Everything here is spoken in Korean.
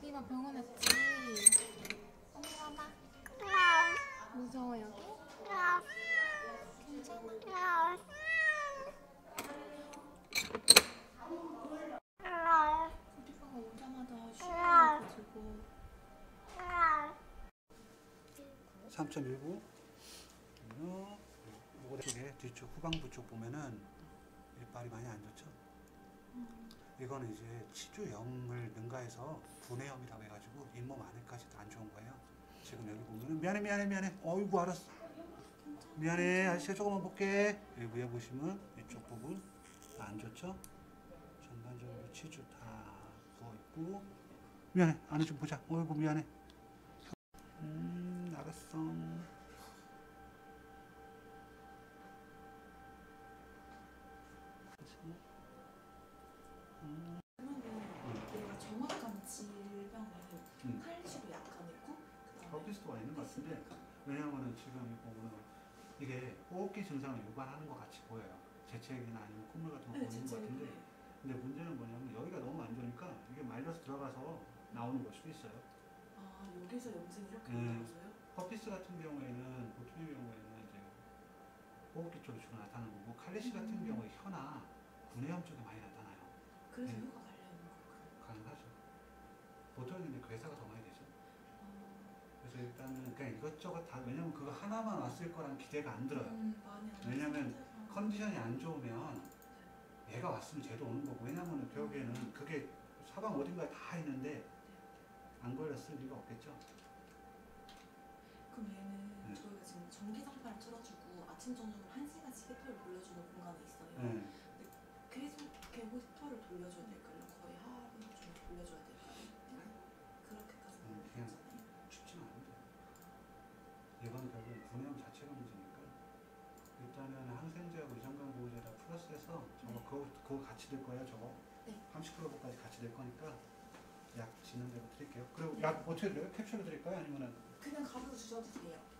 여기가 병원했지. 엄마 봐봐. 무서워 여기? 괜찮아. 우리가 오자마자 쉬어가지고 3.19 요거 쪽에 뒤쪽 후방부 쪽 보면은 이빨이 많이 안 좋죠. 이거는 이제 치주염을 능가해서 분해염이라고 해가지고 잇몸 안에까지 다 안 좋은 거예요. 지금 여기 보면은 미안해 어이구 알았어 미안해 아저씨가 조금만 볼게. 여기 위에 보시면 이쪽 부분 다 안 좋죠. 전반적으로 치주 다 부어있고 미안해 안에 좀 보자. 어이구 미안해. 알았어. 얘가 정확한 질병이 칼슘도 약간 있고 허피스도 있는 것 같은데 왜냐하면 지금 보면은 이게 호흡기 증상을 유발하는 것 같이 보여요. 재채기나 아니면 콧물 같은 거 보이는 것 같은데 근데 문제는 뭐냐면 여기가 너무 안 좋으니까 이게 말려서 들어가서 나오는 걸 수도 있어요. 아 여기서 염증이 이렇게 나와서요? 허피스 같은 경우에는 보통의 경우에는 이제 호흡기 쪽이 주로 나타나는 거고 칼리시 같은 경우에 혀나 구내염 쪽에 많이 나타나요. 그래서 혀가 갈려있는 거구나. 가능하죠. 보통은 근데 괴사가 더 많이 되죠. 그래서 일단은 그냥 이것저것 다 왜냐면 그거 하나만 왔을 거란 기대가 안 들어요. 왜냐면 컨디션이 안 좋으면 얘가 왔으면 쟤도 오는 거고 왜냐면 결국에는 그게 사방 어딘가에 다 있는데 안 걸렸을 리가 없겠죠. 그럼 얘는 저희가 지금 전기장판을 틀어주고 아침 저녁을 1시간씩 히터를 돌려주는 공간에 있어요. 근데 계속 이렇게 히터를 돌려줘야 될까요? 거의 하루 종일 돌려줘야 될까요? 그렇게까지는 그냥 춥지는 않은데 이건 결국 구내염 자체가 문제니까 일단은 항생제하고 위장관 보호제 다 플러스해서 저거 그거 같이 들 거예요. 저거 30kg까지 같이 들 거니까 약 지는 대로 드릴게요. 그리고 약 어떻게 드려요? 캡슐로 드릴까요? 아니면은 그냥 가루로 주셔도 돼요.